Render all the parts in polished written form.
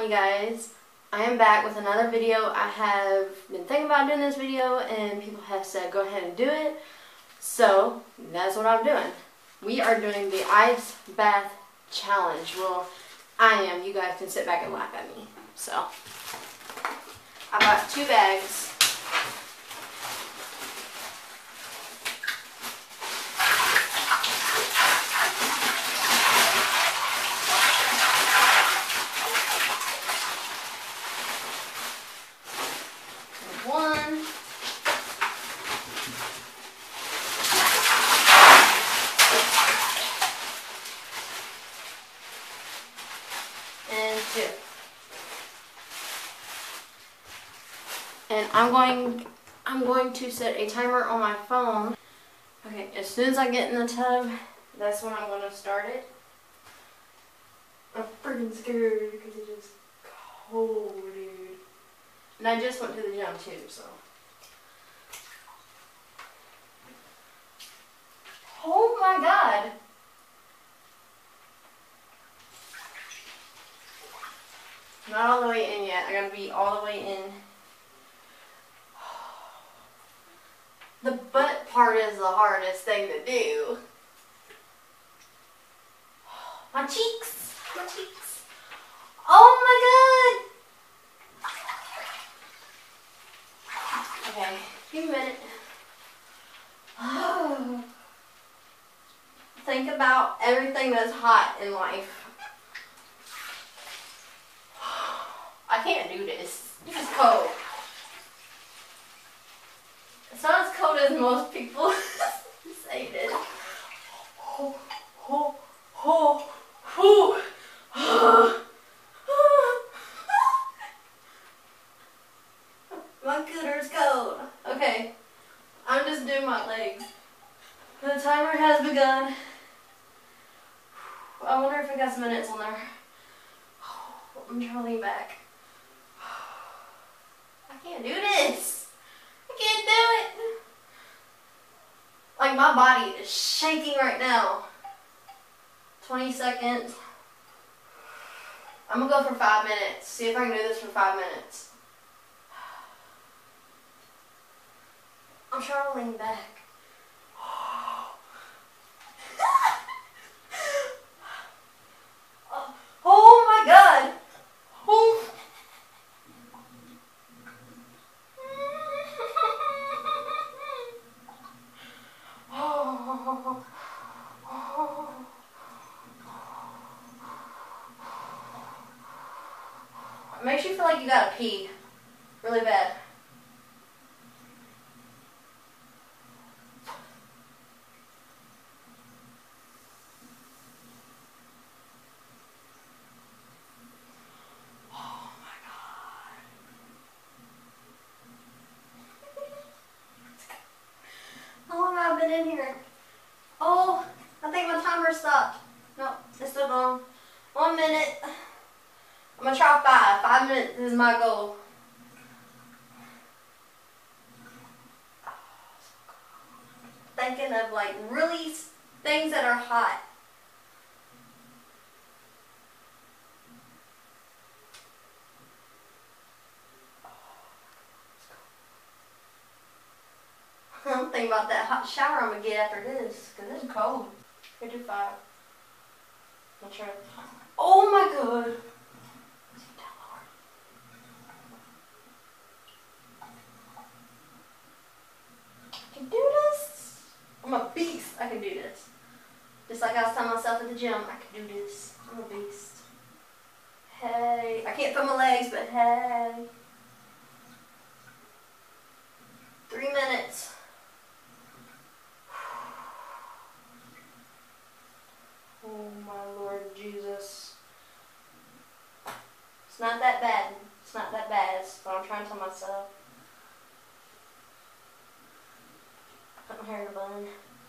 you guys. I am back with another video. I have been thinking about doing this video and people have said go ahead and do it. So that's what I'm doing. We are doing the ice bath challenge. Well, I am. You guys can sit back and laugh at me. So I bought 2 bags. One. And 2. And I'm going to set a timer on my phone. Okay, as soon as I get in the tub, that's when I'm going to start it. I'm freaking scared because it's just cold, dude. And I just went to the gym too, so. Oh my God. Not all the way in yet. I gotta be all the way in. The butt part is the hardest thing to do. My cheeks. My cheeks. Oh my God. Okay, give me a minute. Think about everything that's hot in life. I can't do this. This is cold. It's not as cold as most people say it is. My gooder's cold. Okay, I'm just doing my legs. The timer has begun. I wonder if it got some minutes on there. I'm trying to lean back. I can't do this. I can't do it. Like, my body is shaking right now. 20 seconds. I'm gonna go for 5 minutes. See if I can do this for 5 minutes. I'm trying to lean back. Oh my God. Oh. It makes you feel like you gotta pee really bad. Oh my God. How long have I been in here? Oh, I think my timer stopped. No, it's still going. 1 minute. I'm gonna try 5. 5 minutes is my goal. Thinking of like really things that are hot. I'm thinking about that hot shower I'm gonna get after this, because it's cold. I do 5. I'm trying. Oh my God. I can do this. I'm a beast. I can do this. Just like I was telling myself at the gym, I can do this. I'm a beast. Hey. I can't feel my legs, but hey. 3 minutes. Oh my Lord Jesus. It's not that bad. It's not that bad. It's what I'm trying to tell myself. Put my hair in a bun.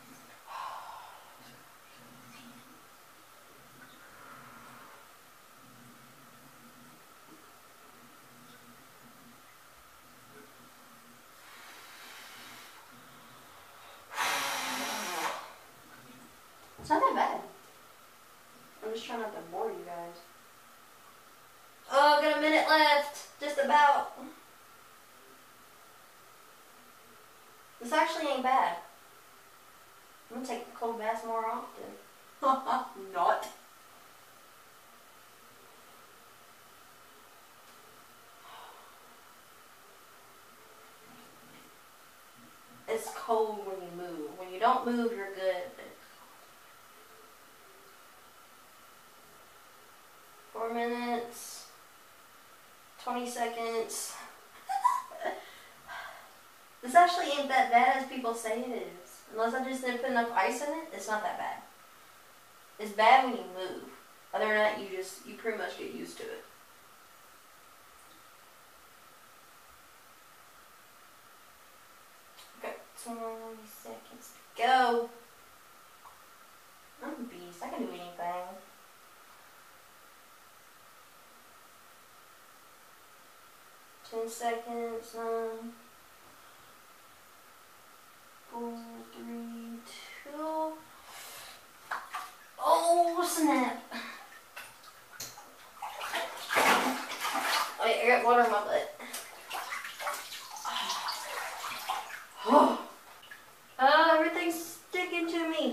It's not that bad. I'm just trying not to bore you guys. Oh, I gotta about. This actually ain't bad. I'm gonna take cold baths more often. Not. It's cold when you move. When you don't move, you're good. 4 minutes, 20 seconds. This actually ain't that bad as people say it is. Unless I just didn't put enough ice in it, it's not that bad. It's bad when you move. Other than that, you pretty much get used to it. Okay, 20 seconds to go. I'm a beast. I can do anything. Ten seconds. 4, 3, 2. Oh snap! Wait, I got water in my butt. Oh, everything's sticking to me.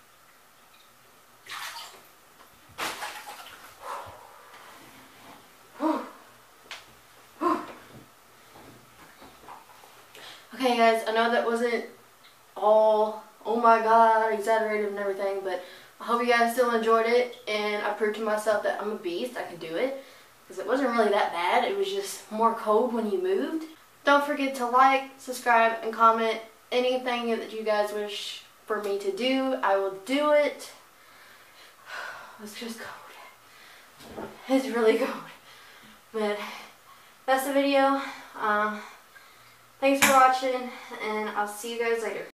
Okay guys, I know that wasn't all, oh my god, exaggerated and everything, but I hope you guys still enjoyed it, and I proved to myself that I'm a beast, I can do it, because it wasn't really that bad, it was just more cold when you moved. Don't forget to like, subscribe, and comment anything that you guys wish for me to do. I will do it. It's just cold. It's really cold. But that's the video. Thanks for watching, and I'll see you guys later.